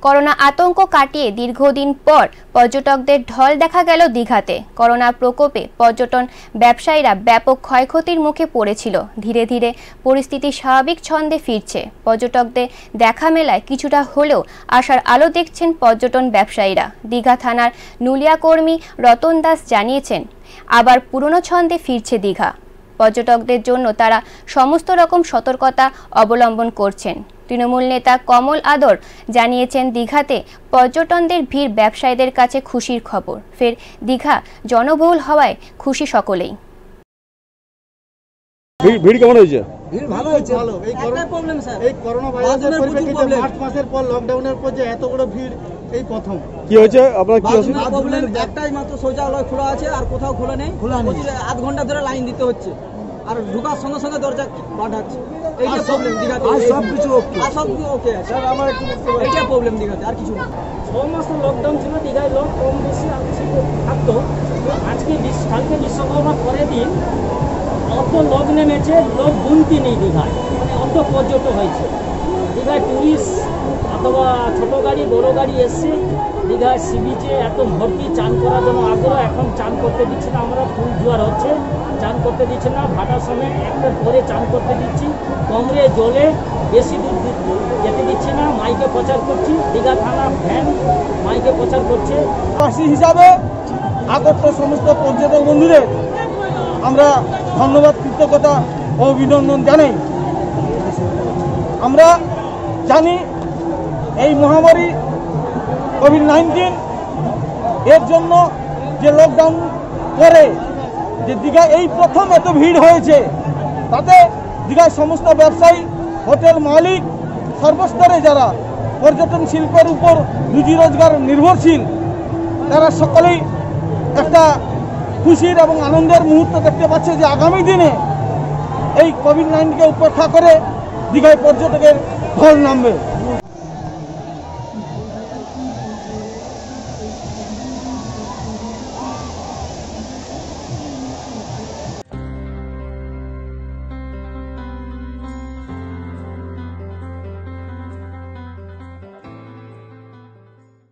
Corona আতঙ্ক কাটিয়ে দীর্ঘদিন পর পর্যটকদের ঢল দেখা গেল দীঘাতে। করোনা প্রকোপে পর্যটন ব্যবসায়ীরা ব্যাপক ক্ষয়ক্ষতির মুখে পড়েছিল। ধীরে ধীরে পরিস্থিতি স্বাভাবিক ছন্দে ফিরছে। পর্যটকদের দেখা মেলায় কিছুটা হলেও আশার আলো দেখছেন পর্যটন ব্যবসায়ীরা। দীঘা থানার নুলিয়া কর্মী রতন দাস জানিয়েছেন, আবার পুরনো ছন্দে ফিরছে দীঘা। পর্যটকদের জন্য তারা সমস্ত রকম সতর্কতা অবলম্বন করছেন। তৃণমূল নেতা কমল আদর জানিয়েছেন, দীঘাতে পর্যটকদের ভিড় ব্যবসায়ীদের কাছে খুশির খবর। ফের দীঘা জনবহুল হওয়ায় খুশি সকলেই। ভিড় কেমন হয়েছে? ভিড় ভালো হয়েছে। একটাই প্রবলেম স্যার, এই করোনা ভাইরাসের পরিপ্রেক্ষিতে মার্চ মাসের পর লকডাউনের পর যে এত বড় ভিড় এই প্রথম। কি হয়েছে আপনার? কি হয়েছে? প্রবলেম একটাই মাত্র, শৌচালয় খোলা আছে আর কোথাও খোলা নেই। আধ ঘন্টা ধরে লাইন দিতে হচ্ছে আর ঢোকার সঙ্গে সঙ্গে দরজা পাঠাচ্ছে। এইটা প্রবলেম দীঘাতে। আর সব কিছু ওকে, আর সব কিছু ওকে স্যার। আমার একটু এইটা প্রবলেম দীঘাতে, আর কিছু না। 6 মাস লকডাউন ছিল, দীঘায় লোক কম বেশি আর বেশি থাকতো। আজকে কালকে বিশ্বকর্মা পরের দিন অত লোক নেমেছে, লোক গুনতি নেই দীঘায়, মানে অত পর্যটক হয়েছে। দীঘায় টুরিস্ট অথবা ছোটো গাড়ি বড়ো গাড়ি এসছে। দীঘায় সি বিচে এত ভর্তি, চান করার জন্য আগ্রহ। এখন চান করতে দিচ্ছি না আমরা, ফুল জোয়ার হচ্ছে, চান করতে দিচ্ছে না। ভাটার সময় একটার পরে চান করতে দিচ্ছি, কমরে জলে বেশি দূর যেতে দিচ্ছি না। মাইকে প্রচার করছি, দীঘা থানা ভ্যান মাইকে প্রচার করছে। বাসী হিসাবে আগত সমস্ত পর্যটক বন্ধুদের আমরা ধন্যবাদ, কৃতজ্ঞতা ও অভিনন্দন জানাই। আমরা জানি এই মহামারী কোভিড-19 এর জন্য যে লকডাউন করে যে দীঘা এই প্রথম এত ভিড় হয়েছে, তাতে দীঘার সমস্ত ব্যবসায়ী, হোটেল মালিক, সর্বস্তরে যারা পর্যটন শিল্পের উপর রুজি রোজগার নির্ভরশীল, তারা সকলেই একটা খুশির এবং আনন্দের মুহূর্ত দেখতে পাচ্ছে যে আগামী দিনে এই কোভিড-19কে উপেক্ষা করে দীঘায় পর্যটকের ঢল নামবে।